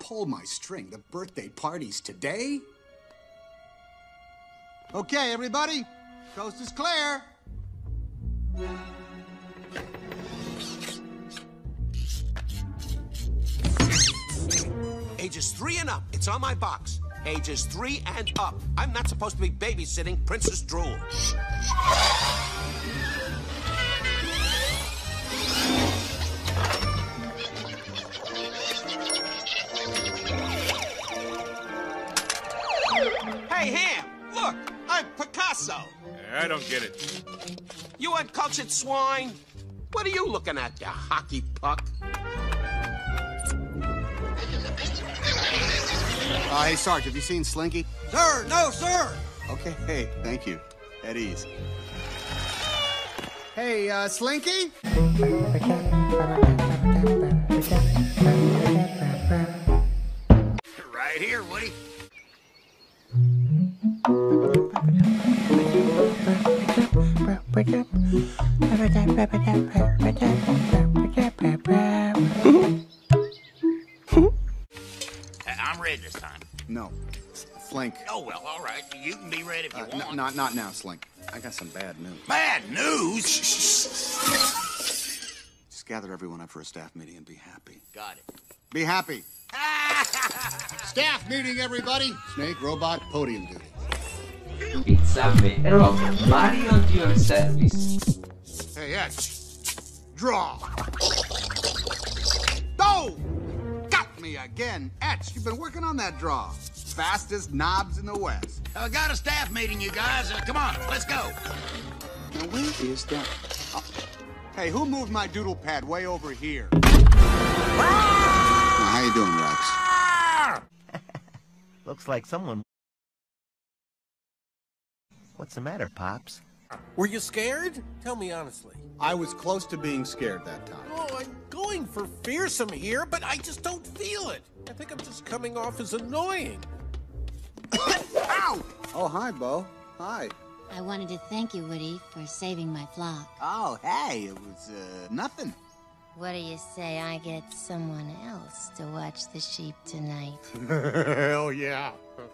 pull my string. The birthday party's today? Okay, everybody. Coast is clear. Ages 3 and up. It's on my box. Ages 3 and up. I'm not supposed to be babysitting Princess Drool. Hey, Ham! Look! I'm Picasso! I don't get it. You uncultured swine! What are you looking at, you hockey puck? Hey, Sarge, have you seen Slinky? Sir, no, sir. Okay, hey, thank you. At ease. Hey, Slinky? Right here, Woody. I'm ready this time. No. Slink. Oh, well, all right. You can be ready if you want. Not now, Slink. I got some bad news. Bad news? Just gather everyone up for a staff meeting and be happy. Got it. Be happy. Staff meeting, everybody. Snake, robot, podium duty. It's a matter of Mario at your service. Hey, Etch. Draw. Oh! Got me again. Etch, you've been working on that draw. Fastest knobs in the West. I got a staff meeting, you guys. Come on, let's go. Now, where is that? Oh. Hey, who moved my doodle pad way over here? Now, how you doing, Rex? Looks like someone... What's the matter, Pops? Were you scared? Tell me honestly. I was close to being scared that time. Oh, I'm going for fearsome here, but I just don't feel it. I think I'm just coming off as annoying. Ow! Oh, hi, Bo. Hi. I wanted to thank you, Woody, for saving my flock. Oh, hey, it was, nothing. What do you say I get someone else to watch the sheep tonight? Hell yeah.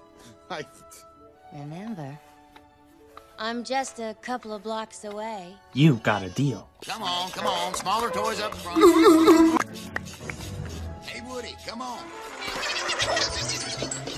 Remember, I'm just a couple of blocks away. You got a deal. Come on, smaller toys up front. Hey, Woody, come on.